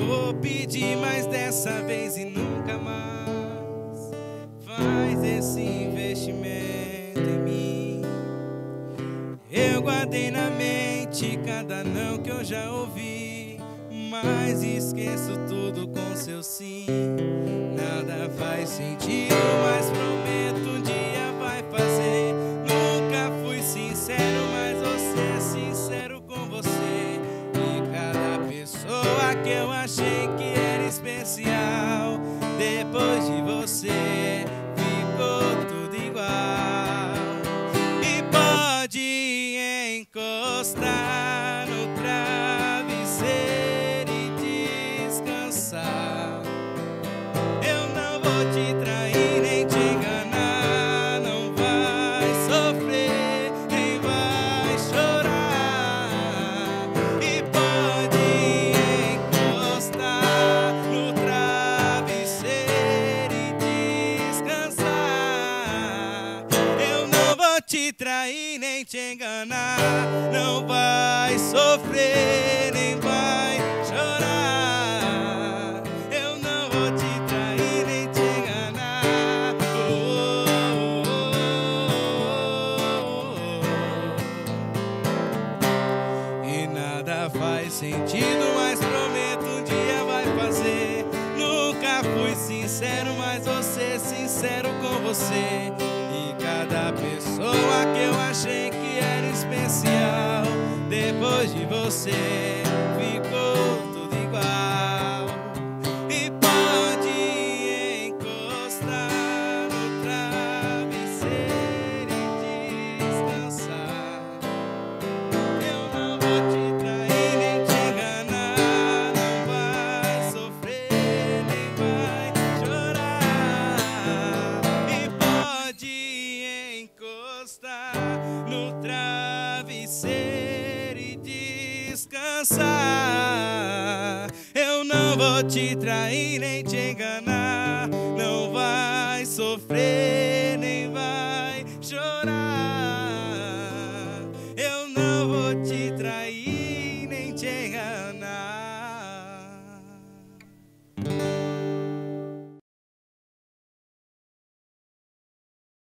vou pedir mais dessa vez e nunca mais. Faz esse investimento em mim. Eu guardei na mente cada não que eu já ouvi, mas esqueço tudo com seu sim. Nada faz sentido, mas prometo um dia vai fazer. Nunca fui sincero, mas você é sincero com você. E cada pessoa que eu achei que era especial, depois de você ficou tudo igual. E pode encostar no travesseiro e descansar. Eu não vou te trair nem te enganar. Não vai sofrer nem vai chorar. E pode encostar no travesseiro e descansar. Eu não vou te trair nem te enganar. Não vai sofrer nem vai chorar. Eu não vou te trair nem te enganar. E nada faz sentido, mas prometo um dia vai fazer. Nunca fui sincero, mas você é sincero com você. E cada pessoa que eu achei que era especial, depois de você ficou tudo igual. E pode encostar no travesseiro e descansar. Eu não vou te trair nem te enganar. Não vai sofrer nem vai chorar. E pode encostar no travesseiro e descansar. Eu não vou te trair nem te enganar. Não vai sofrer nem vai